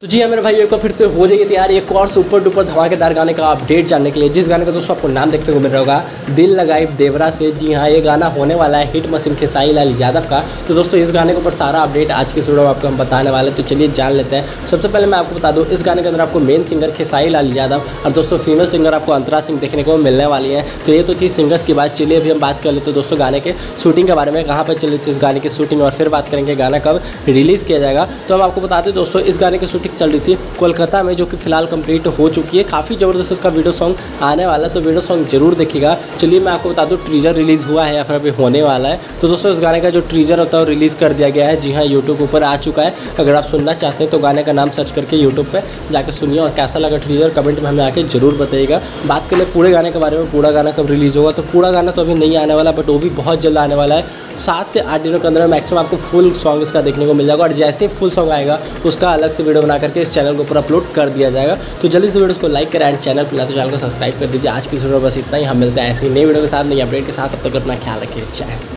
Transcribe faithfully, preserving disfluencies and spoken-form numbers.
जी हाँ मेरे भाई एक बार फिर से हो जाइए तैयार एक और सुपर डुपर धमाकेदार गाने का अपडेट जानने के लिए, जिस गाने का दोस्तों आपको नाम देखने को मिल रहा होगा दिल लगाई देवरा से। जी हाँ, ये गाना होने वाला है हिट मशीन खेसारी लाल यादव का। तो दोस्तों इस गाने के ऊपर सारा अपडेट आज की वीडियो में आपको हम बताने वाले हैं, तो चलिए जान लेते हैं। सबसे पहले मैं आपको बता दूँ, इस गाने के अंदर आपको मेन सिंगर खेसारी लाल यादव और दोस्तों फीमेल सिंगर आपको अंतरा सिंह देखने को मिलने वाली है। तो ये तो थी सिंगर्स की बात। चलिए अभी हम बात कर लेते हैं दोस्तों गाने के शूटिंग के बारे में, कहाँ पर चल रही थी इस गाने की शूटिंग, और फिर बात करेंगे गाना कब रिलीज़ किया जाएगा। तो हम आपको बताते हैं दोस्तों इस गाने की शूटिंग चल रही थी कोलकाता में, जो कि फिलहाल कंप्लीट हो चुकी है। काफ़ी ज़बरदस्त इसका वीडियो सॉन्ग आने वाला है, तो वीडियो सॉन्ग जरूर देखिएगा। चलिए मैं आपको बता दूं ट्रीजर रिलीज़ हुआ है या फिर अभी होने वाला है। तो दोस्तों इस गाने का जो ट्रीजर होता है वो रिलीज़ कर दिया गया है। जी हाँ, यूट्यूब ऊपर आ चुका है। अगर आप सुनना चाहते हैं तो गाने का नाम सर्च करके यूट्यूब पर जाकर सुनिए, और कैसा लगा ट्रीजर कमेंट में हमें आके जरूर बताइएगा। बात करें पूरे गाने के बारे में, पूरा गाना कब रिलीज़ होगा, तो पूरा गाना तो अभी नहीं आने वाला, बट वो भी बहुत जल्द आने वाला है। सात से आठ दिनों के अंदर मैक्सिमम आपको फुल सॉन्ग इसका देखने को मिल जाएगा, और जैसे ही फुल सॉन्ग आएगा उसका अलग से वीडियो बना करके इस चैनल के ऊपर अपलोड कर दिया जाएगा। तो जल्दी से वीडियो को लाइक करें एंड चैनल पर तो चैनल को सब्सक्राइब कर दीजिए। आज की वीडियो बस इतना ही, हम मिलते हैं ऐसी नई वीडियो के साथ, नई अपडेट के साथ। तब तक अपना ख्याल रखिए। जय हिंद।